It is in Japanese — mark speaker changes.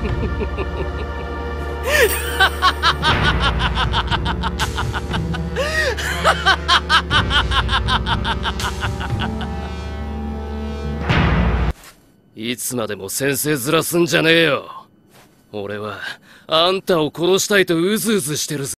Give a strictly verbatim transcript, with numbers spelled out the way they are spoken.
Speaker 1: いつまでも先生ずらすんじゃねえよ。俺はあんたを殺したいとうずうずしてるぜ。